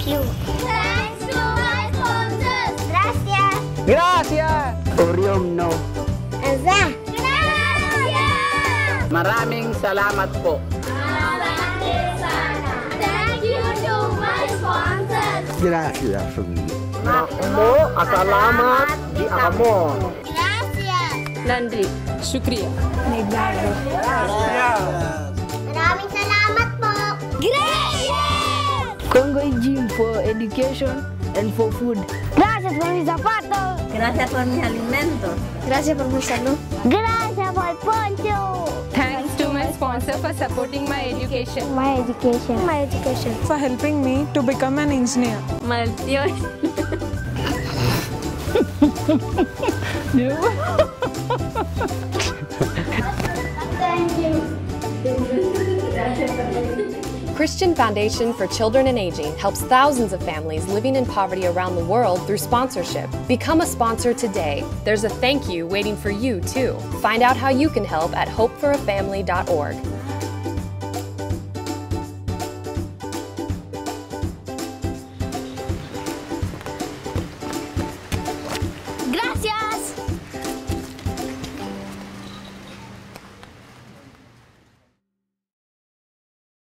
you. Thanks to my sponsors. Gracias. Gracias! Orium no. Eza. Gracias. Maraming salamat po. Thank you to my sponsors. Gracias. Mo, asalamat di amo. Gracias. Nandri. Shukriya. Maraming salamat po. Gracias. Congo Gym for education and for food. Gracias por mis zapatos. Gracias por mis alimentos. Gracias por mi salud. Gracias por el poncho. Thanks to my sponsor for supporting my education. My education. My education. For helping me to become an engineer. My tío. Thank you. Christian Foundation for Children and Aging helps thousands of families living in poverty around the world through sponsorship. Become a sponsor today. There's a thank you waiting for you, too. Find out how you can help at hopeforafamily.org.